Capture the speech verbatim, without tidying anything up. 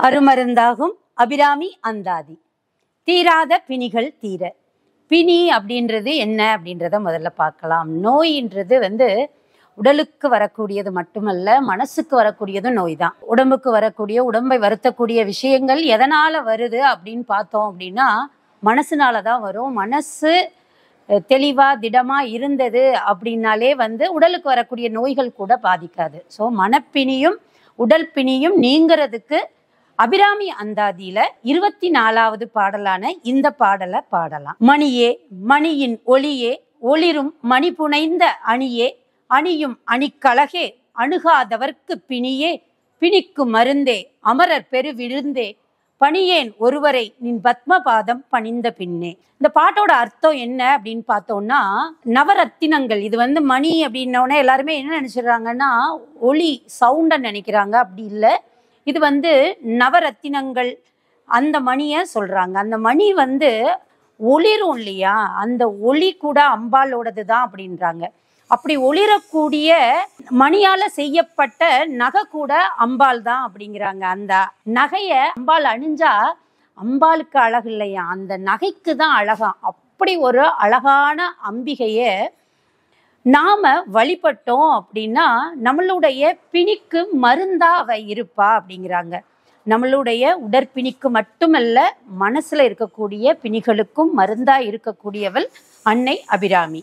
அருமருந்தாகும் அபிராமி அந்தாதி. தீராத பிணிகள் தீர. பிணி அப்படின்றது என்ன அப்படின்றத முதல்ல பார்க்கலாம். நோயின்றது வந்து உடலுக்கு வரக்கூடியது மட்டுமல்ல, மனசுக்கு வரக்கூடியது நோய் தான். உடம்புக்கு வரக்கூடிய, உடம்பை வருத்தக்கூடிய விஷயங்கள் எதனால வருது அப்படின்னு பார்த்தோம் அப்படின்னா மனசுனால தான் வரும். மனசு தெளிவா திடமா இருந்தது அப்படின்னாலே வந்து உடலுக்கு வரக்கூடிய நோய்கள் கூட பாதிக்காது. ஸோ மனப்பிணியும் உடல் பிணியும் நீங்கிறதுக்கு அபிராமி அந்தாதியில இருபத்தி நாலாவது பாடலான இந்த பாடலை பாடலாம். மணியே மணியின் ஒளியே, ஒளிரும் மணி புனைந்த அணியே, அணியும் அணிக்கழகே, அணுகாதவர்க்கு பிணியே, பிணிக்கு மருந்தே, அமரர் பெரு விழுந்தே, பணியேன் ஒருவரை நின் பத்மபாதம் பணிந்த பின்னே. இந்த பாட்டோட அர்த்தம் என்ன அப்படின்னு பார்த்தோம்னா, நவரத்தினங்கள். இது வந்து மணி அப்படின்னோடனே எல்லாருமே என்ன நினைச்சிடுறாங்கன்னா ஒளி சவுண்டை நினைக்கிறாங்க. அப்படி இல்லை, இது வந்து நவரத்தினங்கள் அந்த மணியை சொல்றாங்க. அந்த மணி வந்து ஒளிரும் இல்லையா, அந்த ஒளி கூட அம்பாலோடது தான் அப்படின்றாங்க. அப்படி ஒளிரக்கூடிய மணியால செய்யப்பட்ட நகை கூட அம்பாள் தான் அப்படிங்கிறாங்க. அந்த நகைய அம்பாள் அணிஞ்சா அம்பாளுக்கு அழகு இல்லையா, அந்த நகைக்கு தான் அழகா. அப்படி ஒரு அழகான அம்பிகைய நாம வழிபட்டோம் அப்படின்னா நம்மளுடைய பிணிக்கு மருந்தா அவ இருப்பா அப்படிங்கிறாங்க. நம்மளுடைய உடற்பிணிக்கு மட்டுமல்ல, மனசுல இருக்கக்கூடிய பிணிகளுக்கும் மருந்தா இருக்கக்கூடியவள் அன்னை அபிராமி.